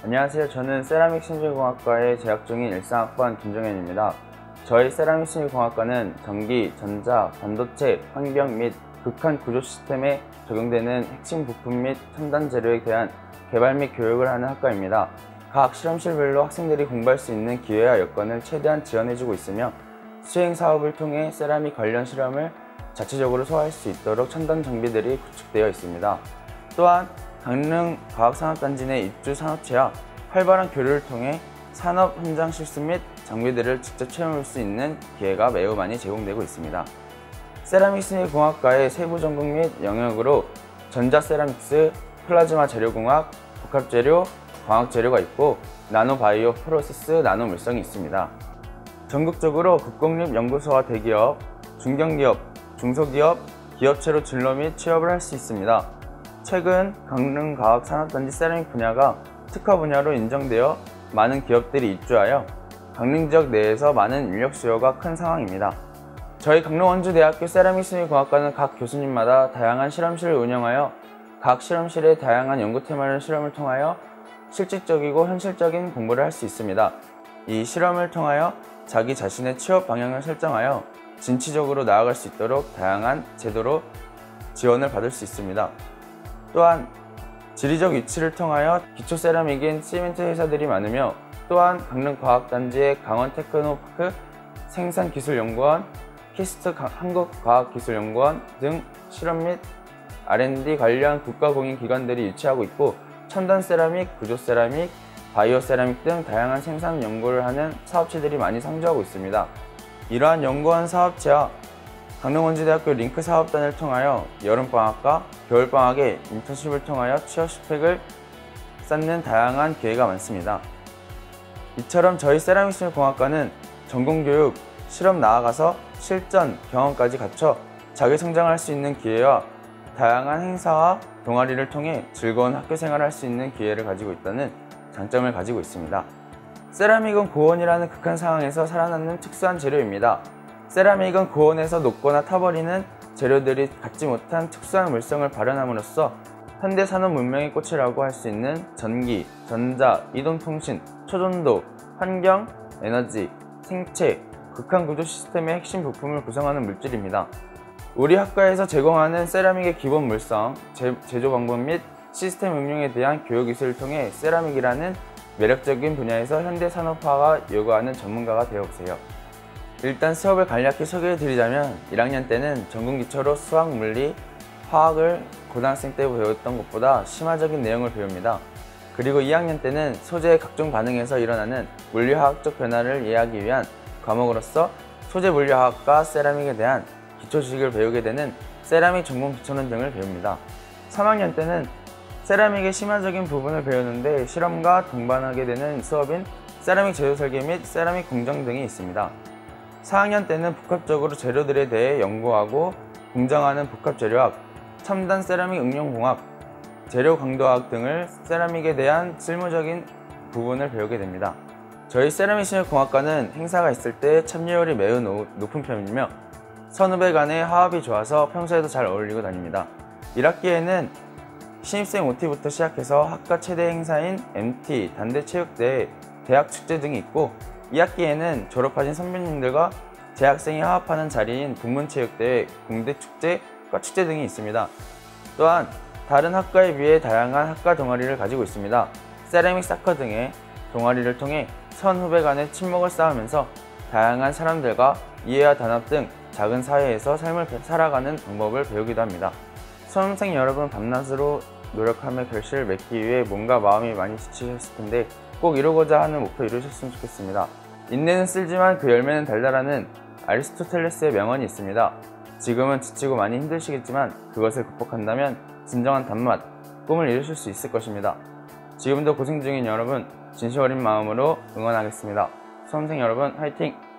안녕하세요. 저는 세라믹 신질공학과에 재학 중인 13학번 김종현입니다. 저희 세라믹 신질공학과는 전기, 전자, 반도체, 환경 및 극한 구조 시스템에 적용되는 핵심 부품 및 첨단 재료에 대한 개발 및 교육을 하는 학과입니다. 각 실험실별로 학생들이 공부할 수 있는 기회와 여건을 최대한 지원해주고 있으며 수행 사업을 통해 세라믹 관련 실험을 자체적으로 소화할 수 있도록 첨단 장비들이 구축되어 있습니다. 또한 강릉과학산업단지 내 입주 산업체와 활발한 교류를 통해 산업 현장 실습 및 장비들을 직접 체험할 수 있는 기회가 매우 많이 제공되고 있습니다. 세라믹 신일공학과의 세부 전공 및 영역으로 전자세라믹스, 플라즈마 재료공학, 복합재료, 광학재료가 있고 나노바이오 프로세스, 나노물성이 있습니다. 전국적으로 국공립 연구소와 대기업, 중견기업, 중소기업, 기업체로 진로 및 취업을 할 수 있습니다. 최근 강릉과학산업단지 세라믹 분야가 특화 분야로 인정되어 많은 기업들이 입주하여 강릉 지역 내에서 많은 인력 수요가 큰 상황입니다. 저희 강릉원주대학교 세라믹 신일공학과는 각 교수님마다 다양한 실험실을 운영하여 각 실험실의 다양한 연구 테마를 실험을 통하여 실질적이고 현실적인 공부를 할 수 있습니다. 이 실험을 통하여 자기 자신의 취업 방향을 설정하여 진취적으로 나아갈 수 있도록 다양한 제도로 지원을 받을 수 있습니다. 또한 지리적 위치를 통하여 기초 세라믹인 시멘트 회사들이 많으며 또한 강릉과학단지의 강원테크노파크 생산기술연구원, 키스트 한국과학기술연구원 등 실험 및 R&D 관련 국가공인기관들이 유치하고 있고 첨단 세라믹, 구조 세라믹, 바이오 세라믹 등 다양한 생산 연구를 하는 사업체들이 많이 상주하고 있습니다. 이러한 연구원 사업체와 강릉원주대학교 링크 사업단을 통하여 여름방학과 겨울방학에 인턴십을 통하여 취업 스펙을 쌓는 다양한 기회가 많습니다. 이처럼 저희 세라믹 신일공학과는 전공교육, 실험 나아가서 실전, 경험까지 갖춰 자기 성장할 수 있는 기회와 다양한 행사와 동아리를 통해 즐거운 학교 생활을 할 수 있는 기회를 가지고 있다는 장점을 가지고 있습니다. 세라믹은 고온이라는 극한 상황에서 살아남는 특수한 재료입니다. 세라믹은 고온에서 녹거나 타버리는 재료들이 갖지 못한 특수한 물성을 발현함으로써 현대 산업 문명의 꽃이라고 할 수 있는 전기, 전자, 이동통신, 초전도, 환경, 에너지, 생체, 극한 구조 시스템의 핵심 부품을 구성하는 물질입니다. 우리 학과에서 제공하는 세라믹의 기본 물성, 제조 방법 및 시스템 응용에 대한 교육 기술을 통해 세라믹이라는 매력적인 분야에서 현대 산업화가 요구하는 전문가가 되어보세요. 일단 수업을 간략히 소개해드리자면 1학년 때는 전공 기초로 수학, 물리, 화학을 고등학생 때 배웠던 것보다 심화적인 내용을 배웁니다. 그리고 2학년 때는 소재의 각종 반응에서 일어나는 물리화학적 변화를 이해하기 위한 과목으로서 소재 물리화학과 세라믹에 대한 기초 지식을 배우게 되는 세라믹 전공 기초론 등을 배웁니다. 3학년 때는 세라믹의 심화적인 부분을 배우는데 실험과 동반하게 되는 수업인 세라믹 제조 설계 및 세라믹 공정 등이 있습니다. 4학년 때는 복합적으로 재료들에 대해 연구하고 공정하는 복합재료학, 첨단 세라믹 응용공학, 재료 강도학 등을 세라믹에 대한 실무적인 부분을 배우게 됩니다. 저희 세라믹 신일공학과는 행사가 있을 때 참여율이 매우 높은 편이며 선후배 간의 화합이 좋아서 평소에도 잘 어울리고 다닙니다. 1학기에는 신입생 OT부터 시작해서 학과 최대 행사인 MT, 단대체육대회, 대학축제 등이 있고 2학기에는 졸업하신 선배님들과 재학생이 화합하는 자리인 부문체육대회, 공대축제, 과축제 등이 있습니다. 또한 다른 학과에 비해 다양한 학과 동아리를 가지고 있습니다. 세라믹 사커 등의 동아리를 통해 선후배 간의 친목을 쌓으면서 다양한 사람들과 이해와 단합 등 작은 사회에서 삶을 살아가는 방법을 배우기도 합니다. 수험생 여러분 밤낮으로 노력하며 결실을 맺기 위해 몸과 마음이 많이 지치셨을 텐데 꼭 이루고자 하는 목표 이루셨으면 좋겠습니다. 인내는 쓸지만 그 열매는 달달하는 아리스토텔레스의 명언이 있습니다. 지금은 지치고 많이 힘드시겠지만 그것을 극복한다면 진정한 단맛, 꿈을 이루실 수 있을 것입니다. 지금도 고생 중인 여러분 진심 어린 마음으로 응원하겠습니다. 수험생 여러분 화이팅!